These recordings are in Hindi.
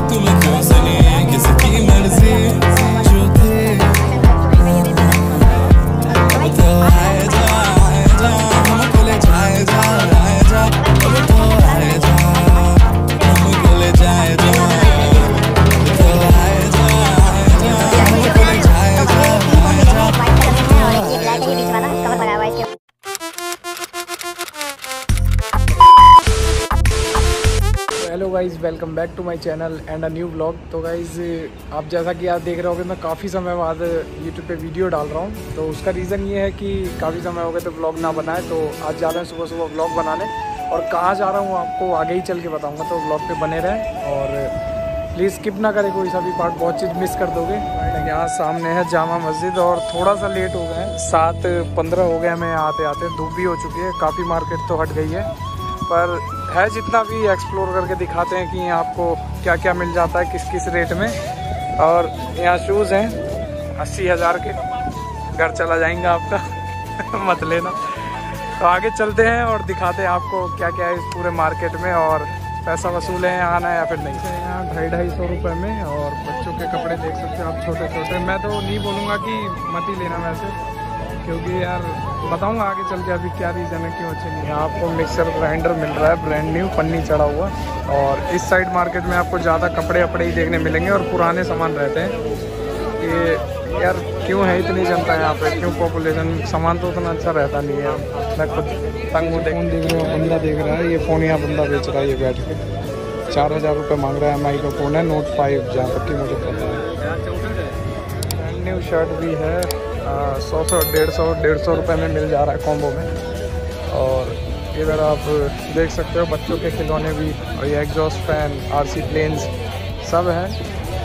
तुम्हें क्यों सुनी किसकी मर्जी जो थे तो आए जा हमको ले जाए जा अब तो आए जा हमको ले जाए जा तो आए जा हमको ले जाए जा hello guys, welcome back to my channel and a new blog. तो गाइज़ आप जैसा कि आप देख रहे होगे, मैं काफ़ी समय बाद यूट्यूब पे वीडियो डाल रहा हूँ। तो उसका रीज़न ये है कि काफ़ी समय हो गया तो ब्लॉग ना बनाए, तो आज जा रहे हैं सुबह सुबह ब्लॉग बनाने। और कहाँ जा रहा हूँ आपको आगे ही चल के बताऊँगा, तो ब्लॉग पे बने रहें और प्लीज़ स्किप ना करें कोई सा भी पार्ट, बहुत चीज़ मिस कर दोगे। यहाँ सामने है जामा मस्जिद और थोड़ा सा लेट हो गए हैं, 7:15 हो गए हमें आते आते। धूप भी हो चुकी है, काफ़ी मार्केट तो हट गई है, पर है जितना भी एक्सप्लोर करके दिखाते हैं कि आपको क्या क्या मिल जाता है किस किस रेट में। और यहाँ शूज़ हैं 80,000 के, घर चला जाएंगा आपका मत लेना। तो आगे चलते हैं और दिखाते हैं आपको क्या क्या है इस पूरे मार्केट में, और पैसा वसूल है आना है या फिर नहीं। यहाँ 250-250 रुपये में, और बच्चों के कपड़े देख सकते हो आप, छोटे छोटे। मैं तो नहीं बोलूँगा कि मत ही लेना वैसे, क्योंकि यार बताऊंगा आगे चल के अभी क्या रीज़न है क्यों अच्छे नहीं। यहाँ आपको मिक्सर ग्राइंडर मिल रहा है ब्रांड न्यू, पन्नी चढ़ा हुआ। और इस साइड मार्केट में आपको ज़्यादा कपड़े वपड़े ही देखने मिलेंगे और पुराने सामान रहते हैं। ये यार क्यों है इतनी जनता है यहाँ पे, क्यों पॉपुलेशन, सामान तो उतना अच्छा रहता नहीं है। मैं खुद तंग हूँ। फ़ोन देख रहे हो, बंदा देख रहा है, ये फ़ोन यहाँ बंदा बेच रहा है, ये बैठ के 4,000 रुपये मांग रहा है। MI का फ़ोन है, Note 5 जहाँ तक कि मुझे पता है। ब्रांड न्यू शर्ट भी है, 100-150 रुपये में मिल जा रहा है कॉम्बो में। और इधर आप देख सकते हो बच्चों के खिलौने भी, और ये एग्जॉस्ट फैन, RC प्लेन्स सब है।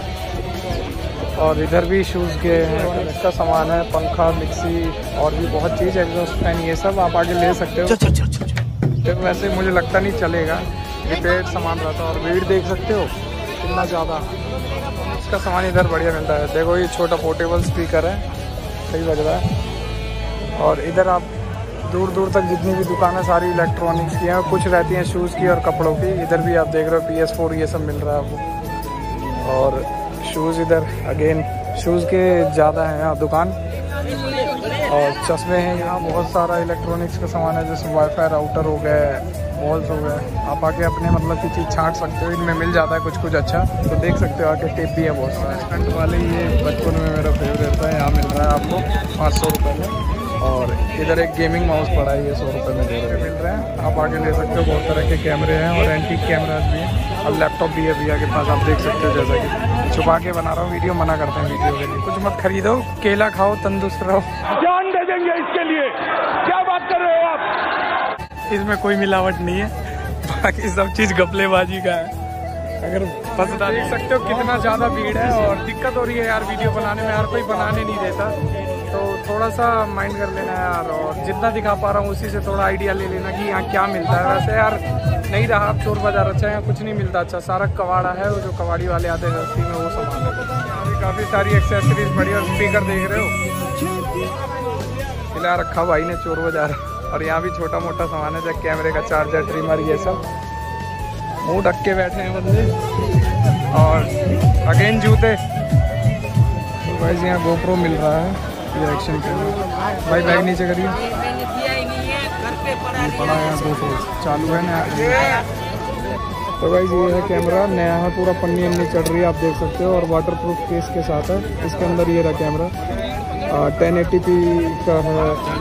और इधर भी शूज़ के हैं, इसका सामान है, पंखा, मिक्सी और भी बहुत चीज़, एग्जॉस्ट फैन, ये सब आप आगे ले सकते हो। तो वैसे मुझे लगता नहीं चलेगा, रिपेयर सामान रहता है। और भीड़ देख सकते हो कितना ज़्यादा, इसका सामान इधर बढ़िया मिलता है। देखो ये छोटा पोर्टेबल स्पीकर है, सही बज रहा है। और इधर आप दूर दूर तक जितनी भी दुकानें सारी इलेक्ट्रॉनिक्स की हैं, कुछ रहती हैं शूज़ की और कपड़ों की। इधर भी आप देख रहे हो PS4 ये सब मिल रहा है आपको। और शूज़ इधर अगेन शूज़ के ज़्यादा हैं यहाँ दुकान, और चश्मे हैं यहाँ, बहुत सारा इलेक्ट्रॉनिक्स का सामान है, जैसे वाईफाई राउटर हो गए, बॉल्स हो गए। आप आके अपने मतलब की चीज़ छांट सकते हो, इनमें मिल जाता है कुछ कुछ अच्छा। तो देख सकते हो आके, टेप भी है बहुत सारे। स्टंट वाले ये बचपन में मेरा फेवरेट था, यहाँ मिल रहा है आपको 500 रुपये में। और इधर एक गेमिंग माउस पड़ा है, ये 100 रुपये में मिल रहा है। आप आगे ले सकते हो, बहुत तरह के कैमरे हैं और एंटीक कैमराज भी हैं, और लैपटॉप भी है भैया के पास, आप देख सकते हो। जैसा कि छुपा के बना रहा हूँ वीडियो, मना करते हैं वीडियो के लिए। कुछ मत खरीदो, केला खाओ, तंदुरुस्त रहो, जान दे देंगे इसके लिए। क्या बात कर रहे हो आप? इसमें कोई मिलावट नहीं है, बाकी सब चीज़ घपलेबाजी का है। अगर फंसता देख सकते हो कितना ज़्यादा भीड़ है, और दिक्कत हो रही है यार वीडियो बनाने में, हर कोई बनाने नहीं देता, तो थोड़ा सा माइंड कर लेना यार। और जितना दिखा पा रहा हूँ उसी से थोड़ा आइडिया ले लेना कि यहाँ क्या मिलता है। वैसे यार नहीं रहा अब चोर बाजार अच्छा, यहाँ कुछ नहीं मिलता अच्छा, सारा कबाड़ा है, वो जो कबाड़ी वाले आते हैं रस्ती में वो सामान है। यहाँ भी काफ़ी सारी एक्सेसरीज बड़ी, और स्पीकर देख रहे हो खिला रखा भाई ने चोर बाजार। और यहाँ भी छोटा मोटा सामान है, जैसे कैमरे का चार्जर, ट्रिमर, ये सब। मुँह ढक के बैठे हैं बंदे। और अगेन जूते, तो भाई यहाँ GoPro मिल रहा है, ये एक्शन कैमरा। भाई बैग नीचे करिए, पड़ा है GoPro चालू है ना। तो भाई ये है कैमरा, नया है, पूरा पन्नी अन्नी चढ़ रही है, आप देख सकते हो। और वाटर प्रूफ केस के साथ है, इसके अंदर ये रहा कैमरा। 1080p का है।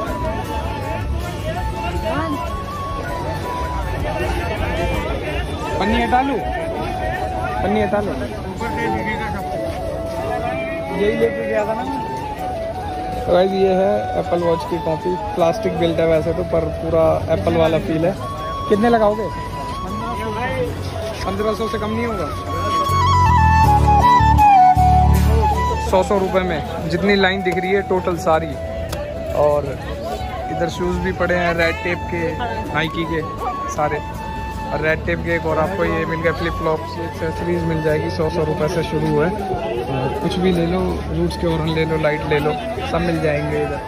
पन्नी हटा लूँ, पन्नी हटा लो, यही लेके गया था ना। तो भाई ये है एप्पल वॉच की कॉपी, प्लास्टिक बिल्ट है वैसे तो, पर पूरा एप्पल वाला फील है। कितने लगाओगे? 1500 से कम नहीं होगा। 100 रुपये में जितनी लाइन दिख रही है टोटल सारी। और इधर शूज़ भी पड़े हैं रेड टेप के, नाइकी के सारे, और रेड टेप के एक और आपको ये मिल गया फ्लिप फ्लॉप्स, एक्सेसरीज मिल जाएगी 100 रुपये से शुरू है। कुछ भी ले लो, रूट्स के ओरन ले लो, लाइट ले लो, सब मिल जाएंगे इधर।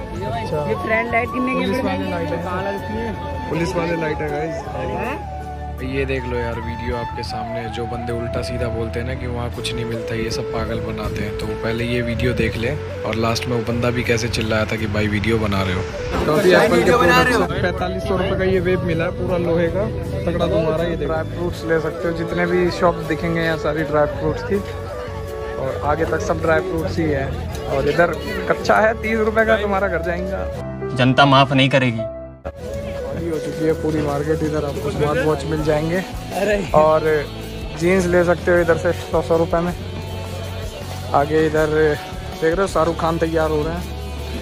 अच्छा, ये फ्रंट लाइट कितने की? पुलिस वाले लाइट है, पुलिस वाले लाइट है गाइस। ये देख लो यार वीडियो आपके सामने, जो बंदे उल्टा सीधा बोलते हैं ना कि वहाँ कुछ नहीं मिलता, ये सब पागल बनाते हैं। तो पहले ये वीडियो देख ले और लास्ट में वो बंदा भी कैसे चिल्लाया था कि भाई वीडियो बना रहे हो। तो अभी एप्पल के 4500 रुपये का ये वेब मिला है, पूरा लोहे का, तगड़ा तुम्हारा। ये ड्राई फ्रूट्स ले सकते हो, जितने भी शॉप दिखेंगे यहाँ सारी ड्राई फ्रूट्स की, और आगे तक सब ड्राई फ्रूट्स ही है। और इधर कच्चा है 30 रुपये का, तुम्हारा घर जाएगा, जनता माफ़ नहीं करेगी। हो चुकी है पूरी मार्केट। इधर आपको स्मार्ट वॉच मिल जाएंगे और जीन्स ले सकते हो इधर से 100 रुपये में। आगे इधर देख रहे हो शाहरुख खान तैयार हो रहे हैं,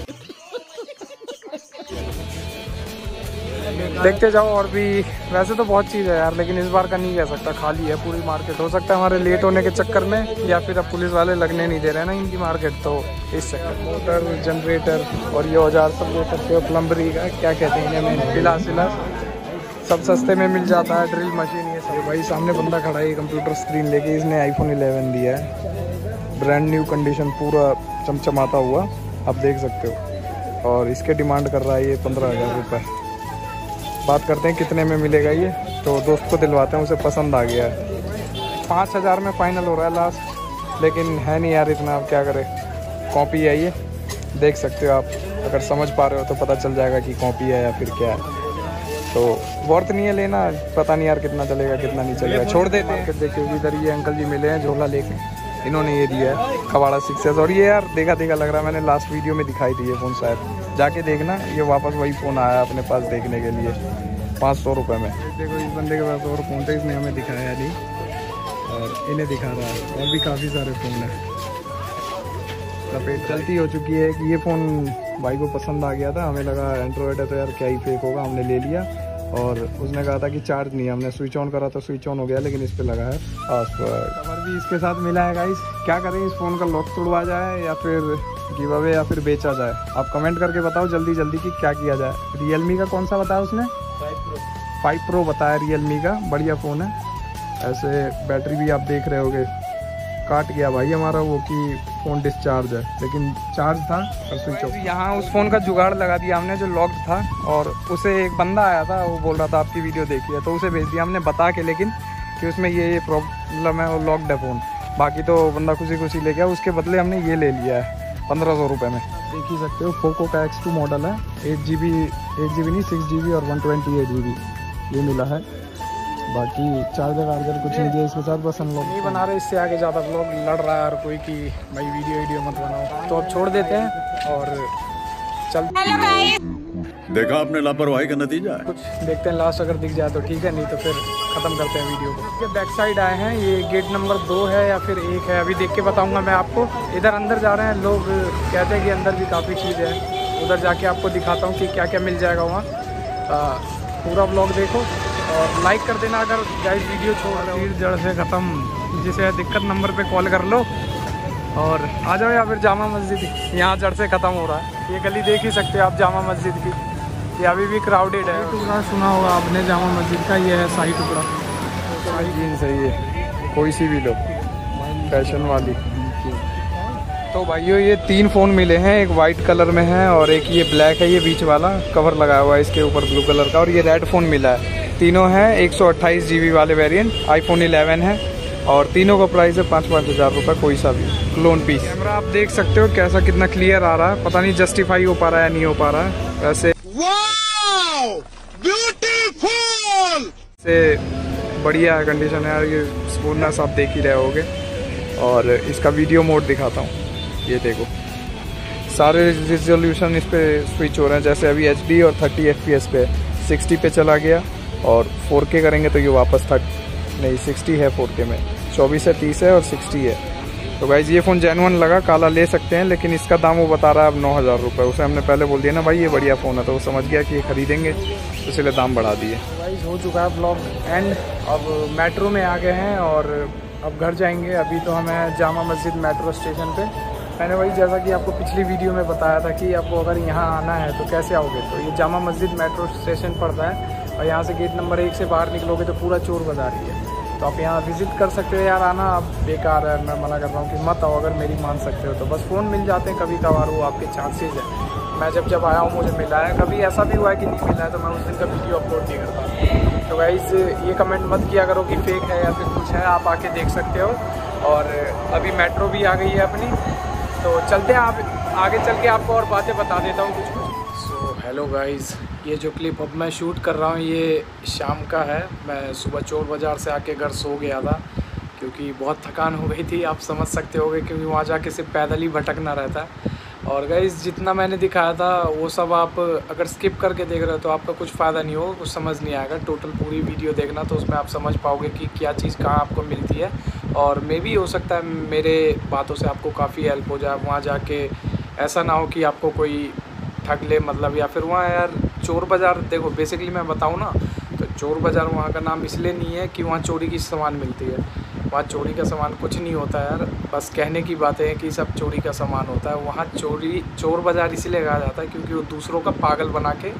देखते जाओ। और भी वैसे तो बहुत चीज़ है यार, लेकिन इस बार का नहीं कह सकता, खाली है पूरी मार्केट। हो सकता है हमारे लेट होने के चक्कर में, या फिर अब पुलिस वाले लगने नहीं दे रहे हैं ना इनकी मार्केट, तो इस चक्कर। मोटर, जनरेटर और ये औजार सब ले सकते हो, प्लम्बरी का क्या कहते हैं इन्हें, पिलास सब सस्ते में मिल जाता है। ड्रिल मशीन ये सब। भाई सामने बंदा खड़ा है कंप्यूटर स्क्रीन लेके, इसने iPhone 11 दिया है, ब्रांड न्यू कंडीशन, पूरा चमचमाता हुआ, आप देख सकते हो। और इसके डिमांड कर रहा है ये 15,000 रुपये। बात करते हैं कितने में मिलेगा ये, तो दोस्त को दिलवाते हैं, उसे पसंद आ गया है। 5,000 में फाइनल हो रहा है लास्ट, लेकिन है नहीं यार इतना, अब क्या करें। कॉपी है ये, देख सकते हो आप, अगर समझ पा रहे हो तो पता चल जाएगा कि कॉपी है या फिर क्या है। तो वर्थ नहीं है लेना, पता नहीं यार कितना चलेगा कितना नहीं चलेगा, छोड़ देते हैं। देखिए इधर ये अंकल जी मिले हैं झोला लेके, इन्होंने ये दिया है कवाड़ा 6S। और ये यार देखा लग रहा है, मैंने लास्ट वीडियो में दिखाई दी है फ़ोन, शायद जाके देखना, ये वापस वही फ़ोन आया अपने पास देखने के लिए 500 रुपये में। देखो इस बंदे के पास और फ़ोन थे, इसने हमें दिखाया नहीं और इन्हें दिखा रहा है, और भी काफ़ी सारे फ़ोन हैं। लपेट चलती हो चुकी है कि ये फ़ोन भाई को पसंद आ गया था, हमें लगा एंड्रॉयड है तो यार क्या ही फेक होगा, हमने ले लिया। और उसने कहा था कि चार्ज नहीं है, हमने स्विच ऑन करा तो स्विच ऑन हो गया, लेकिन इस पे लगा है पासवर्ड। कवर भी इसके साथ मिला है गाइस। क्या करें, इस फ़ोन का लॉक तोड़वा जाए या फिर गिव अवे या फिर बेचा जाए, आप कमेंट करके बताओ जल्दी कि क्या किया जाए। रियलमी का कौन सा बताया उसने, 5 Pro बताया रियलमी का, बढ़िया फ़ोन है। ऐसे बैटरी भी आप देख रहे होगे, काट गया भाई हमारा वो कि फ़ोन डिस्चार्ज है, लेकिन चार्ज था और स्विच ऑफ। यहाँ उस फ़ोन का जुगाड़ लगा दिया हमने जो लॉक्ड था, और उसे एक बंदा आया था, वो बोल रहा था आपकी वीडियो देखी है, तो उसे भेज दिया हमने बता के, लेकिन कि उसमें ये प्रॉब्लम है, वो लॉक्ड है फ़ोन। बाकी तो बंदा खुशी ले गया, उसके बदले हमने ये ले लिया है 1500 रुपये में। देख ही सकते हो पोको का X2 मॉडल है, 8GB नहीं 6GB और 128GB ये मिला है। बाकी चार्जर कुछ नहीं दिया इसके साथ, बस हम लोग नहीं बना रहे इससे आगे ज़्यादा। लोग लड़ रहा है हर कोई कि भाई वीडियो मत बनाओ, तो अब छोड़ देते हैं और चल। देखा आपने लापरवाही का नतीजा है। कुछ देखते हैं लास्ट, अगर दिख जाए तो ठीक है, नहीं तो फिर ख़त्म करते हैं वीडियो को। ये बैक साइड आए हैं, ये गेट नंबर 2 है या फिर 1 है, अभी देख के बताऊंगा मैं आपको। इधर अंदर जा रहे हैं, लोग कहते हैं कि अंदर भी काफ़ी चीज़ है, उधर जाके आपको दिखाता हूँ कि क्या क्या मिल जाएगा वहाँ। पूरा ब्लॉग देखो और लाइक कर देना अगर गाइस वीडियो छोड़ रहे हो। जड़ से ख़त्म, जिसे दिक्कत नंबर पे कॉल कर लो और आ जाओ, या फिर जामा मस्जिद, यहाँ जड़ से ख़त्म हो रहा है। ये गली देख ही सकते हो आप जामा मस्जिद की, ये अभी भी क्राउडेड है। टुकड़ा सुना होगा आपने जामा मस्जिद का, ये है शाही टुकड़ा, शाही जीन्स है ये, कोई सी भी लो, फैशन वाली। तो भाइयों ये 3 फ़ोन मिले हैं, एक वाइट कलर में है और एक ये ब्लैक है, ये बीच वाला कवर लगाया हुआ है इसके ऊपर ब्लू कलर का, और ये रेड फ़ोन मिला है। तीनों हैं 128GB वाले वेरिएंट, iPhone 11 है, और तीनों का प्राइस है 5-5 हज़ार रुपये, कोई सा भी क्लोन पीस। कैमरा आप देख सकते हो कैसा कितना क्लियर आ रहा है, पता नहीं जस्टिफाई हो पा रहा है या नहीं हो पा रहा है। वैसे ब्यूटीफुल से बढ़िया कंडीशन है यार, ये स्मूथनेस आप देख ही रहे होगे। और इसका वीडियो मोड दिखाता हूँ, ये देखो सारे रिजोल्यूशन इस पे स्विच हो रहे हैं, जैसे अभी HD और 30 FPS पे 60 पे चला गया, और 4K करेंगे तो ये वापस 60 है 4K में, 24 है 30 है और 60 है। तो गाइज ये फ़ोन जेन्युइन लगा, काला ले सकते हैं, लेकिन इसका दाम वो बता रहा है अब 9,000 रुपये। उसे हमने पहले बोल दिया ना भाई ये बढ़िया फ़ोन है, तो वो समझ गया कि ये खरीदेंगे, तो इसलिए दाम बढ़ा दिए। गाइज हो चुका है ब्लॉग एंड, अब मेट्रो में आ गए हैं और अब घर जाएंगे। अभी तो हमें जामा मस्जिद मेट्रो स्टेशन पे, मैंने वही जैसा कि आपको पिछली वीडियो में बताया था कि आपको अगर यहाँ आना है तो कैसे आओगे, तो ये जामा मस्जिद मेट्रो स्टेशन पड़ता है, और यहाँ से गेट नंबर 1 से बाहर निकलोगे तो पूरा चोर बाज़ार ही है। तो आप यहाँ विज़िट कर सकते हो यार, आना अब बेकार है, मैं मना कर रहा हूँ कि मत आओ, अगर मेरी मान सकते हो तो। बस फ़ोन मिल जाते हैं कभी कभार, वो आपके चांसेज है। मैं जब आया हूँ मुझे मिला है, कभी ऐसा भी हुआ है कि नहीं मिला है तो मैं उस दिन का वीडियो अपलोड नहीं करता। तो गाइज ये कमेंट मत किया करो कि फेक है या फिर कुछ है, आप आके देख सकते हो। और अभी मेट्रो भी आ गई है अपनी, तो चलते हैं, आप आगे चल के आपको और बातें बता देता हूँ कुछ कुछ। सो हेलो गाइज, ये जो क्लिप अब मैं शूट कर रहा हूँ ये शाम का है। मैं सुबह चोर बाज़ार से आके घर सो गया था क्योंकि बहुत थकान हो गई थी, आप समझ सकते होगे, क्योंकि वहाँ जाके सिर्फ पैदल ही भटकना रहता है। और गाइस जितना मैंने दिखाया था वो सब आप अगर स्किप करके देख रहे हो तो आपका कुछ फ़ायदा नहीं होगा, कुछ समझ नहीं आएगा। टोटल पूरी वीडियो देखना तो उसमें आप समझ पाओगे कि क्या चीज़ कहाँ आपको मिलती है। और मे भी हो सकता है मेरे बातों से आपको काफ़ी हेल्प हो जाए। वहाँ जाके ऐसा ना हो कि आपको कोई ठग ले, मतलब, या फिर वहाँ यार चोर बाज़ार, देखो बेसिकली मैं बताऊँ ना तो चोर बाज़ार वहाँ का नाम इसलिए नहीं है कि वहाँ चोरी की सामान मिलती है। वहाँ चोरी का सामान कुछ नहीं होता यार, बस कहने की बातें हैं कि सब चोरी का सामान होता है। वहाँ चोर बाज़ार इसीलिए कहा जाता है क्योंकि वो दूसरों का पागल बना के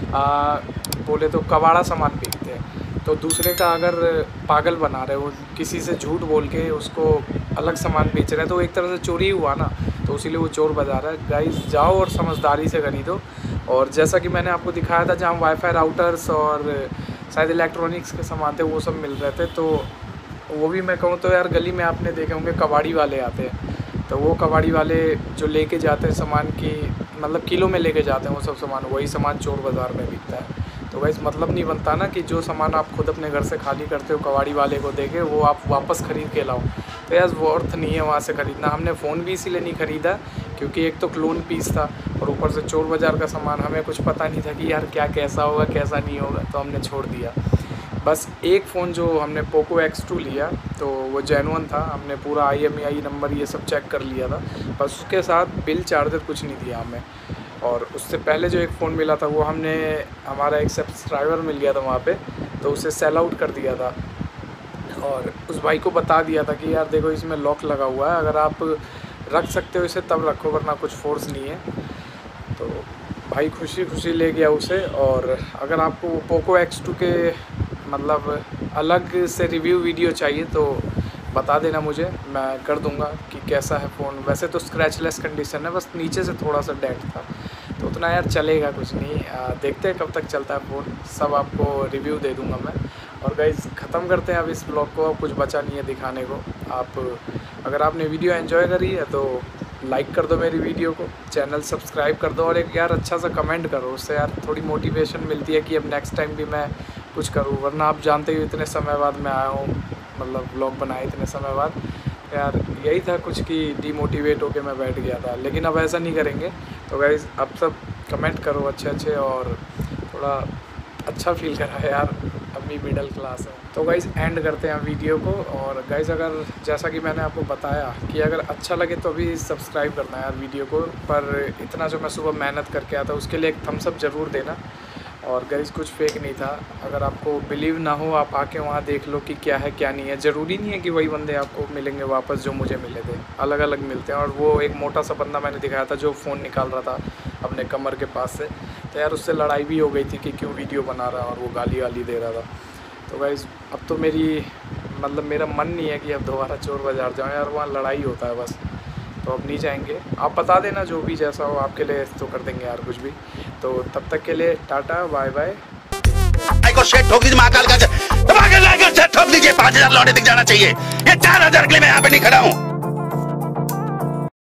बोले तो कबाड़ा सामान बेचते हैं। तो दूसरे का अगर पागल बना रहे हो, किसी से झूठ बोल के उसको अलग सामान बेच रहे हैं, तो एक तरह से चोरी हुआ ना, तो इसीलिए वो चोर बाज़ार है। गाइस जाओ और समझदारी से खरीदो। और जैसा कि मैंने आपको दिखाया था जहाँ वाईफाई राउटर्स और शायद इलेक्ट्रॉनिक्स के सामान थे वो सब मिल रहे थे, तो वो भी मैं कहूँ तो यार गली में आपने देखे होंगे कबाड़ी वाले आते हैं, तो वो कबाड़ी वाले जो लेके जाते हैं सामान की, मतलब किलो में लेके जाते हैं वो सब सामान, वही सामान चोर बाज़ार में बिकता है। तो वैसे मतलब नहीं बनता ना कि जो सामान आप खुद अपने घर से खाली करते हो कबाड़ी वाले को देके वो आप वापस ख़रीद के लाओ, तो यार वो अर्थ नहीं है वहाँ से ख़रीदना। हमने फ़ोन भी इसीलिए नहीं ख़रीदा क्योंकि एक तो क्लोन पीस था और ऊपर से चोर बाज़ार का सामान, हमें कुछ पता नहीं था कि यार क्या कैसा होगा कैसा नहीं होगा, तो हमने छोड़ दिया। बस एक फ़ोन जो हमने पोको X2 लिया तो वो जेन्युइन था, हमने पूरा IMEI नंबर ये सब चेक कर लिया था, बस उसके साथ बिल चार्जर कुछ नहीं दिया हमें। और उससे पहले जो एक फ़ोन मिला था वो हमने, हमारा एक सब्सक्राइबर मिल गया था वहाँ पे, तो उसे सेल आउट कर दिया था और उस भाई को बता दिया था कि यार देखो इसमें लॉक लगा हुआ है, अगर आप रख सकते हो इसे तब रखो वरना कुछ फोर्स नहीं है। तो भाई खुशी खुशी ले गया उसे। और अगर आपको पोको X2 के मतलब अलग से रिव्यू वीडियो चाहिए तो बता देना मुझे, मैं कर दूंगा कि कैसा है फ़ोन। वैसे तो स्क्रैचलेस कंडीशन है, बस नीचे से थोड़ा सा डेंट था, तो उतना यार चलेगा, कुछ नहीं। देखते हैं कब तक चलता है फ़ोन, सब आपको रिव्यू दे दूंगा मैं। और गाइस ख़त्म करते हैं अब इस ब्लॉग को, अब कुछ बचा नहीं है दिखाने को। आप अगर आपने वीडियो एंजॉय करी है तो लाइक कर दो मेरी वीडियो को, चैनल सब्सक्राइब कर दो और एक यार अच्छा सा कमेंट करो, उससे यार थोड़ी मोटिवेशन मिलती है कि अब नेक्स्ट टाइम भी मैं कुछ करूँ। वरना आप जानते ही इतने समय बाद मैं आया हूँ, मतलब व्लॉग बनाए इतने समय बाद, यार यही था कुछ कि डीमोटिवेट होके मैं बैठ गया था, लेकिन अब ऐसा नहीं करेंगे। तो गाइज़ अब सब कमेंट करो अच्छे अच्छे और थोड़ा अच्छा फील करा यार, अभी मिडिल क्लास है। तो गाइज़ एंड करते हैं वीडियो को। और गाइज़ अगर जैसा कि मैंने आपको बताया कि अगर अच्छा लगे तो अभी सब्सक्राइब करना है यार वीडियो को, पर इतना जो मैं सुबह मेहनत करके आया था उसके लिए एक थम्स अप ज़रूर देना। और गाइज़ कुछ फेक नहीं था, अगर आपको बिलीव ना हो आप आके वहाँ देख लो कि क्या है क्या नहीं है। ज़रूरी नहीं है कि वही बंदे आपको मिलेंगे वापस जो मुझे मिले थे, अलग अलग मिलते हैं। और वो एक मोटा सा बंदा मैंने दिखाया था जो फ़ोन निकाल रहा था अपने कमर के पास से, तो यार उससे लड़ाई भी हो गई थी कि क्यों वीडियो बना रहा और वो गाली वाली दे रहा था। तो गाइज़ अब तो मेरा मन नहीं है कि अब दोबारा चोर बाज़ार जाऊँ यार, वहाँ लड़ाई होता है बस, तो अब नहीं जाएंगे। आप बता देना जो भी जैसा हो आपके लिए, तो कर देंगे यार कुछ भी। तो तब तक के लिए टाटा बाय बाय। को शेट ठोक दीजिए, महाकाल का ठोक दीजिए, 5000 लौटे दिख जाना चाहिए। ये 4000 के लिए मैं यहाँ पे नहीं खड़ा हूँ।